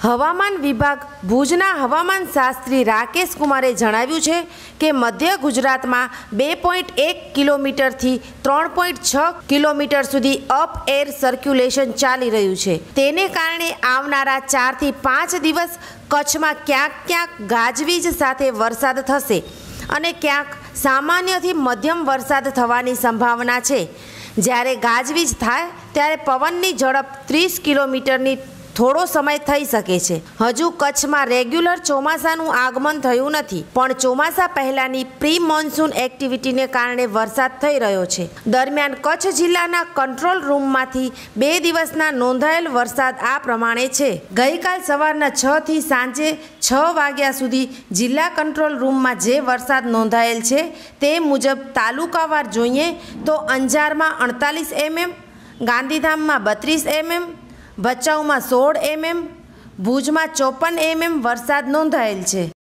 હવામાન વિભાગ ભુજના હવામાન શાસ્ત્રી રાકેશ કુમારે જણાવ્યું છે કે મધ્ય ગુજરાતમાં 2.1 કિલોમીટરથી 3.6 કિલોમીટર સુધી અપ એર સર્ક્યુલેશન ચાલી રહ્યું છે। તેને કારણે આવનારા 4 થી 5 દિવસ કચ્છમાં ક્યાંક ક્યાંક ગાજવીજ સાથે વરસાદ થશે અને ક્યાંક સામાન્યથી મધ્યમ વરસાદ થવાની સંભાવના છે। જ્યારે ગાજવીજ થાય ત્યારે પવનની ઝડપ 30 કિલોમીટરની થોડો સમય થઈ શકે છે। હજુ કચ્છમાં રેગ્યુલર ચોમાસાનું આગમન થયું નથી, પણ ચોમાસા પહેલાની પ્રી મોન્સૂન એક્ટિવિટીને કારણે વરસાદ થઈ રહ્યો છે। દરમિયાન કચ્છ જિલ્લાના કંટ્રોલ રૂમમાંથી 2 દિવસના નોંધાયેલ વરસાદ આ પ્રમાણે છે। ગઈકાલ સવારના 6 થી સાંજે 6 વાગ્યા સુધી જિલ્લા કંટ્રોલ રૂમમાં જે વરસાદ નોંધાયેલ છે તે મુજબ તાલુકાવાર જોઈએ તો અંજારમાં 48 mm, ગાંધીધામમાં 32 mm, ભચાઉમાં 16 mm, ભુજમાં 54 mm વરસાદ નોંધાયેલ છે।